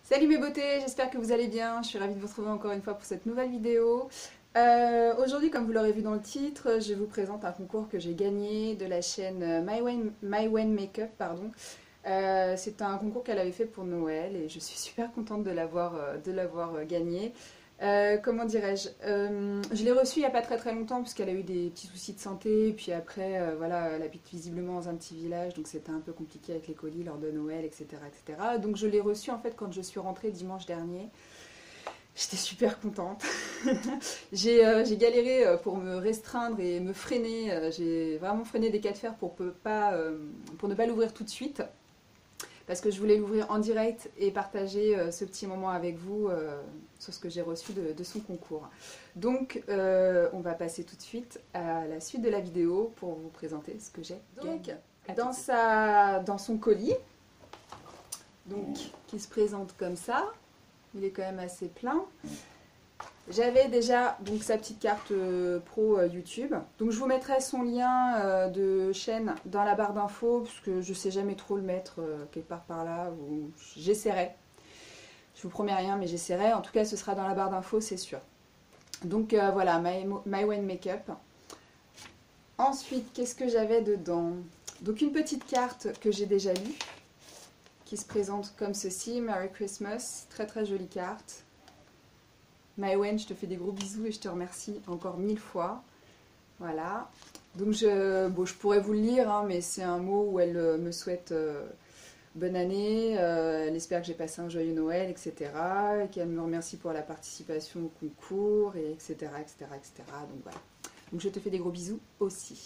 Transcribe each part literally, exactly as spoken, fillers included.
Salut mes beautés, j'espère que vous allez bien. Je suis ravie de vous retrouver encore une fois pour cette nouvelle vidéo. Euh, Aujourd'hui, comme vous l'aurez vu dans le titre, je vous présente un concours que j'ai gagné de la chaîne MyWen My Makeup. Pardon. Euh, C'est un concours qu'elle avait fait pour Noël et je suis super contente de l'avoir de l'avoir gagné. Euh, comment dirais-je, euh, je l'ai reçue il n'y a pas très très longtemps puisqu'elle a eu des petits soucis de santé, puis après, euh, voilà, elle habite visiblement dans un petit village, donc c'était un peu compliqué avec les colis lors de Noël, et cetera, et cetera. Donc je l'ai reçue en fait quand je suis rentrée dimanche dernier. J'étais super contente. J'ai euh, j'ai galéré pour me restreindre et me freiner. Euh, J'ai vraiment freiné des cas de fer pour, peu- pas, euh, pour ne pas l'ouvrir tout de suite. Parce que je voulais l'ouvrir en direct et partager euh, ce petit moment avec vous euh, sur ce que j'ai reçu de, de son concours. Donc, euh, on va passer tout de suite à la suite de la vidéo pour vous présenter ce que j'ai gagné. Dans, sa, dans son colis, donc, qui se présente comme ça, il est quand même assez plein. J'avais déjà donc sa petite carte euh, pro euh, YouTube. Donc je vous mettrai son lien euh, de chaîne dans la barre d'infos parce que je sais jamais trop le mettre euh, quelque part par là ou j'essaierai. Je vous promets rien mais j'essaierai. En tout cas ce sera dans la barre d'infos c'est sûr. Donc euh, voilà My, MyWen Makeup. Ensuite qu'est-ce que j'avais dedans? Donc une petite carte que j'ai déjà lue qui se présente comme ceci. Merry Christmas, très très jolie carte. MyWen, je te fais des gros bisous et je te remercie encore mille fois. Voilà. Donc je, bon, je pourrais vous le lire, hein, mais c'est un mot où elle euh, me souhaite euh, bonne année, euh, elle espère que j'ai passé un joyeux Noël, et cetera. Et qu'elle me remercie pour la participation au concours, et etc., et cetera, et cetera. Donc voilà. Donc je te fais des gros bisous aussi.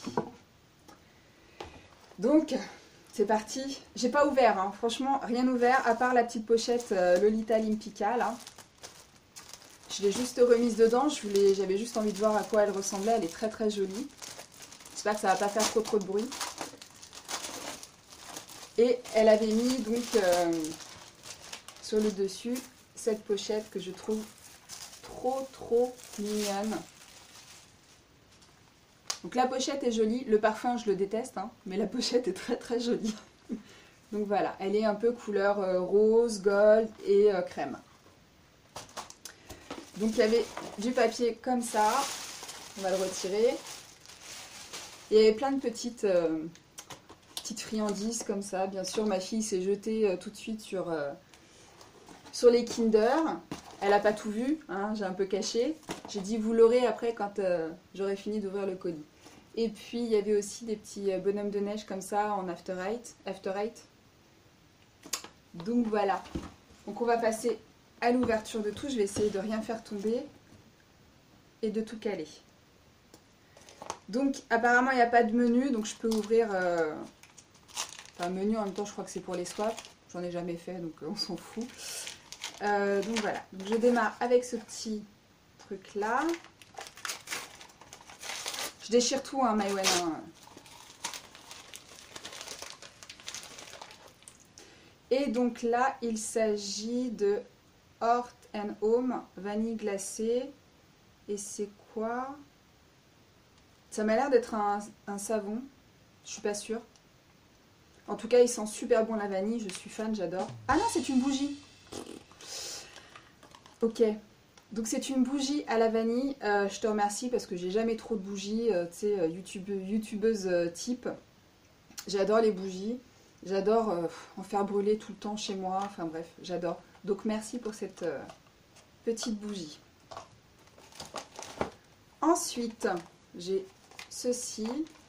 Donc c'est parti. J'ai pas ouvert, hein, franchement rien ouvert à part la petite pochette euh, Lolita Limpica là. Je l'ai juste remise dedans, j'avais juste envie de voir à quoi elle ressemblait, elle est très très jolie. J'espère que ça va pas faire trop trop de bruit. Et elle avait mis donc euh, sur le dessus cette pochette que je trouve trop trop mignonne. Donc la pochette est jolie, le parfum je le déteste, hein, mais la pochette est très très jolie. Donc voilà, elle est un peu couleur euh, rose, gold et euh, crème. Donc il y avait du papier comme ça, on va le retirer. Et il y avait plein de petites, euh, petites friandises comme ça. Bien sûr, ma fille s'est jetée euh, tout de suite sur, euh, sur les Kinder. Elle n'a pas tout vu, hein, j'ai un peu caché. J'ai dit vous l'aurez après quand euh, j'aurai fini d'ouvrir le colis. Et puis il y avait aussi des petits bonhommes de neige comme ça en After Eight. After Eight. Donc voilà. Donc on va passer à l'ouverture de tout. Je vais essayer de rien faire tomber et de tout caler. Donc apparemment il n'y a pas de menu, donc je peux ouvrir euh, enfin menu en même temps je crois que c'est pour les swaps, j'en ai jamais fait donc euh, on s'en fout. Euh, donc voilà, donc je démarre avec ce petit truc là. Je déchire tout hein MyWen. Hein. Et donc là il s'agit de Hearth and Home vanille glacée. Et c'est quoi? Ça m'a l'air d'être un, un savon, je suis pas sûre. En tout cas, il sent super bon la vanille, je suis fan, j'adore. Ah non, c'est une bougie. Ok, donc c'est une bougie à la vanille. Euh, je te remercie parce que j'ai jamais trop de bougies, euh, tu sais, euh, YouTube, youtubeuse euh, type. J'adore les bougies, j'adore euh, en faire brûler tout le temps chez moi, enfin bref, j'adore. Donc merci pour cette euh, petite bougie. Ensuite, j'ai ceci.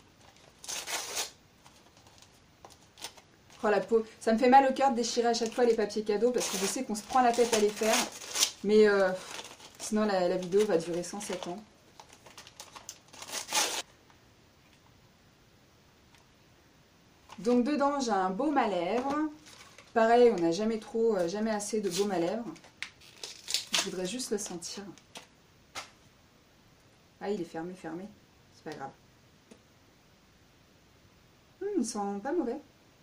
Oh, la peau. Ça me fait mal au cœur de déchirer à chaque fois les papiers cadeaux parce que je sais qu'on se prend la tête à les faire. Mais euh, sinon la, la vidéo va durer cent sept ans. Donc dedans j'ai un baume à lèvres. Pareil, on n'a jamais trop, euh, jamais assez de baume à lèvres. Je voudrais juste le sentir. Ah, il est fermé, fermé. C'est pas grave. Hum, il sent pas mauvais.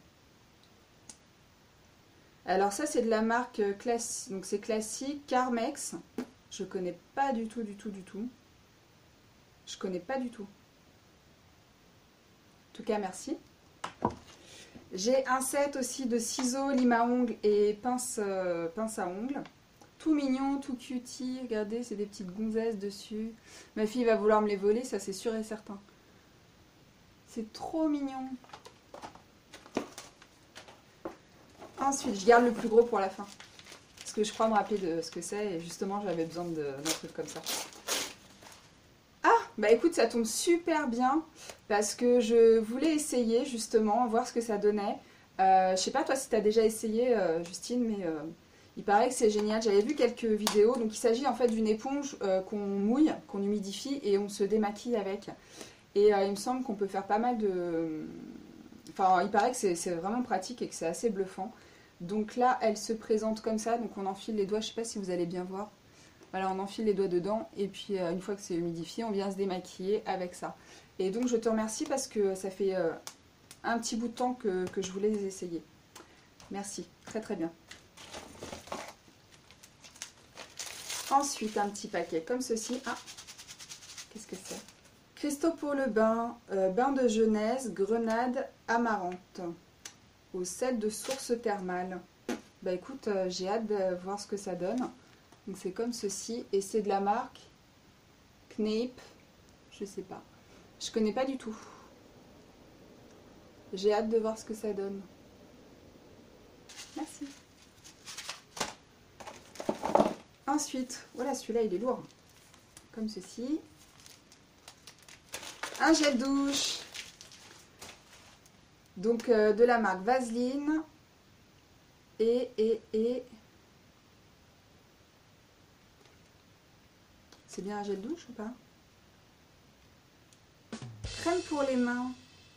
Alors ça c'est de la marque classique, donc c'est classique, Carmex. Je connais pas du tout, du tout, du tout. Je connais pas du tout. En tout cas merci. J'ai un set aussi de ciseaux, lime à ongles et pince, euh, pince à ongles. Tout mignon, tout cutie. Regardez, c'est des petites gonzesses dessus. Ma fille va vouloir me les voler, ça c'est sûr et certain. C'est trop mignon. Ensuite, je garde le plus gros pour la fin. Parce que je crois me rappeler de ce que c'est. Et justement, j'avais besoin d'un truc comme ça. Ah, bah écoute, ça tombe super bien. Parce que je voulais essayer, justement, voir ce que ça donnait. Euh, je sais pas toi si tu as déjà essayé, euh, Justine, mais euh, il paraît que c'est génial. J'avais vu quelques vidéos. Donc il s'agit en fait d'une éponge euh, qu'on mouille, qu'on humidifie et on se démaquille avec. Et euh, il me semble qu'on peut faire pas mal de... Enfin, il paraît que c'est vraiment pratique et que c'est assez bluffant. Donc là, elle se présente comme ça. Donc on enfile les doigts. Je sais pas si vous allez bien voir. Voilà, on enfile les doigts dedans. Et puis euh, une fois que c'est humidifié, on vient se démaquiller avec ça. Et donc je te remercie parce que ça fait euh, un petit bout de temps que, que je voulais les essayer. Merci, très très bien. Ensuite, un petit paquet comme ceci. Ah, qu'est-ce que c'est? Cristaux pour le bain, euh, bain de jeunesse, grenade amarante, au sel de source thermale. Bah écoute, euh, j'ai hâte de voir ce que ça donne. Donc c'est comme ceci, et c'est de la marque Kneip, je sais pas. Je connais pas du tout. J'ai hâte de voir ce que ça donne. Merci. Ensuite, voilà, celui-là il est lourd. Comme ceci. Un gel douche. Donc euh, de la marque Vaseline. Et, et, et... C'est bien un gel douche ou pas? Crème pour les mains.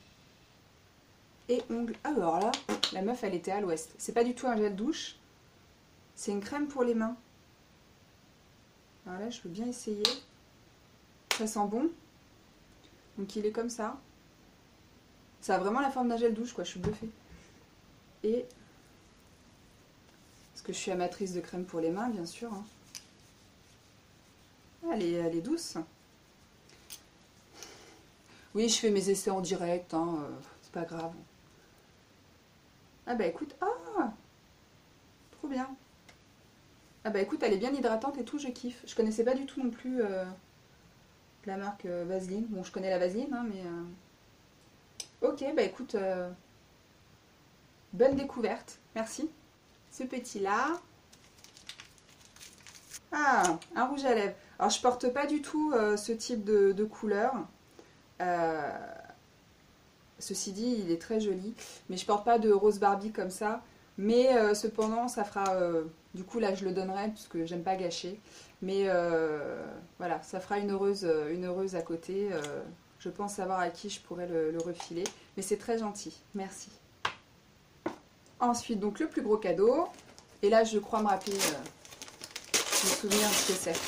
Et ongles. Ah, alors là, la meuf elle était à l'ouest. C'est pas du tout un gel douche. C'est une crème pour les mains. Alors là, je veux bien essayer. Ça sent bon. Donc il est comme ça. Ça a vraiment la forme d'un gel douche, quoi. Je suis bluffée. Et... Parce que je suis amatrice de crème pour les mains, bien sûr. Hein. Elle est, elle est douce. Oui, je fais mes essais en direct. Hein. Euh, c'est pas grave. Ah bah écoute. Ah, trop bien. Ah bah écoute, elle est bien hydratante et tout, je kiffe. Je connaissais pas du tout non plus euh, la marque euh, Vaseline. Bon, je connais la Vaseline, hein, mais... Euh... Ok, bah écoute, euh... bonne découverte. Merci. Ce petit-là. Ah, un rouge à lèvres. Alors, je porte pas du tout euh, ce type de, de couleur. Euh... Ceci dit, il est très joli. Mais je porte pas de rose Barbie comme ça. Mais euh, cependant, ça fera... Euh... Du coup, là, je le donnerai parce que j'aime pas gâcher. Mais euh, voilà, ça fera une heureuse, une heureuse à côté. Euh, je pense savoir à qui je pourrais le, le refiler. Mais c'est très gentil. Merci. Ensuite, donc le plus gros cadeau. Et là, je crois me rappeler, euh, me souvenir de ce que c'est.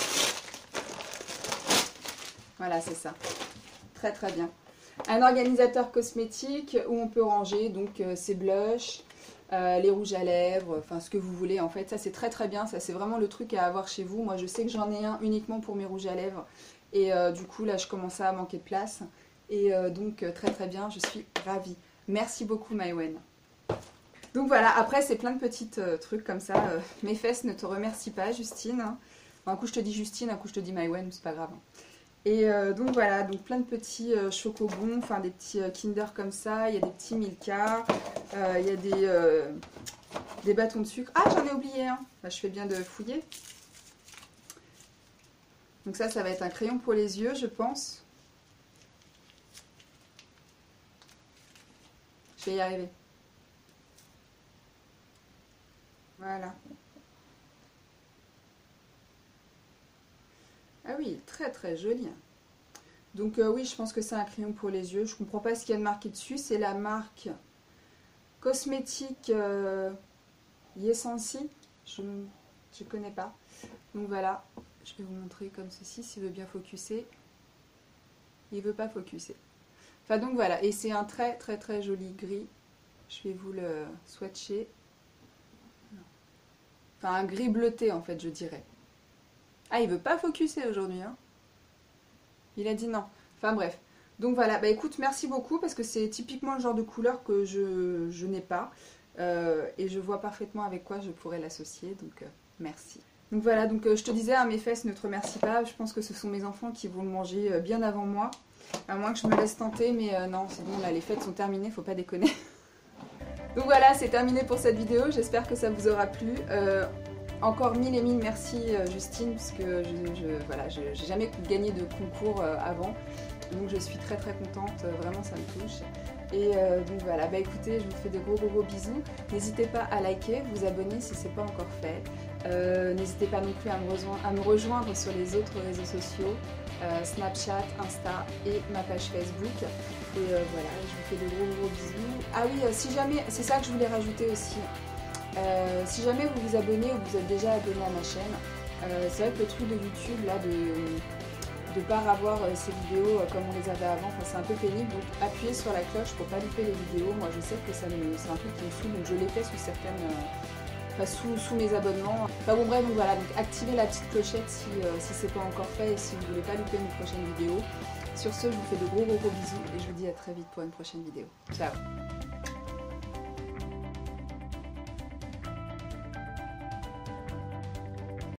Voilà, c'est ça. Très très bien. Un organisateur cosmétique où on peut ranger donc euh, ses blushs, euh, les rouges à lèvres, enfin ce que vous voulez en fait. Ça c'est très très bien, ça c'est vraiment le truc à avoir chez vous. Moi je sais que j'en ai un uniquement pour mes rouges à lèvres et euh, du coup là je commençais à manquer de place. Et euh, donc euh, très très bien, je suis ravie. Merci beaucoup Maïwen. Donc voilà, après c'est plein de petits euh, trucs comme ça. Euh, mes fesses ne te remercient pas Justine. Bon, un coup je te dis Justine, un coup je te dis Maïwen, c'est pas grave. Et euh, donc voilà, donc plein de petits euh, chocobons, enfin des petits euh, Kinder comme ça, il y a des petits Milka, euh, il y a des, euh, des bâtons de sucre. Ah, j'en ai oublié un, hein. Bah, je fais bien de fouiller. Donc ça, ça va être un crayon pour les yeux, je pense. Je vais y arriver. Voilà. Ah oui, très très joli. Donc euh, oui, je pense que c'est un crayon pour les yeux. Je comprends pas ce qu'il y a de marqué dessus. C'est la marque cosmétique euh, Yesensi. Je ne connais pas. Donc voilà, je vais vous montrer comme ceci, s'il veut bien focuser. Il veut pas focuser. Enfin donc voilà, et c'est un très très très joli gris. Je vais vous le swatcher. Enfin un gris bleuté en fait, je dirais. Ah, il veut pas focuser aujourd'hui, hein. Il a dit non. Enfin bref. Donc voilà, bah écoute, merci beaucoup parce que c'est typiquement le genre de couleur que je, je n'ai pas. Euh, et je vois parfaitement avec quoi je pourrais l'associer, donc euh, merci. Donc voilà, donc euh, je te disais, hein, mes fesses ne te remercient pas, je pense que ce sont mes enfants qui vont le manger euh, bien avant moi. À moins que je me laisse tenter, mais euh, non, c'est bon, là les fêtes sont terminées, faut pas déconner. Donc voilà, c'est terminé pour cette vidéo, j'espère que ça vous aura plu. Euh, encore mille et mille merci euh, Justine, parce que je, je, voilà, je, j'ai jamais gagné de concours euh, avant. Donc je suis très très contente, euh, vraiment ça me touche. Et euh, donc voilà, bah écoutez, je vous fais de gros gros gros bisous. N'hésitez pas à liker, vous abonner si c'est pas encore fait. Euh, N'hésitez pas non plus à me, rejoindre, à me rejoindre sur les autres réseaux sociaux. Euh, Snapchat, Insta et ma page Facebook. Et euh, voilà, je vous fais de gros gros bisous. Ah oui, euh, si jamais, c'est ça que je voulais rajouter aussi. Euh, si jamais vous vous abonnez ou vous êtes déjà abonné à ma chaîne, euh, c'est vrai que le truc de YouTube là de de ne pas revoir euh, ces vidéos euh, comme on les avait avant, enfin, c'est un peu pénible, donc appuyez sur la cloche pour pas louper les vidéos. Moi je sais que ça me, c'est un truc qui me saoule, donc je l'ai fait sous certaines, euh, enfin, sous, sous mes abonnements. Enfin bon bref, donc voilà, donc activez la petite clochette si, euh, si c'est pas encore fait et si vous voulez pas louper mes prochaines vidéos. Sur ce, je vous fais de gros gros gros bisous et je vous dis à très vite pour une prochaine vidéo. Ciao.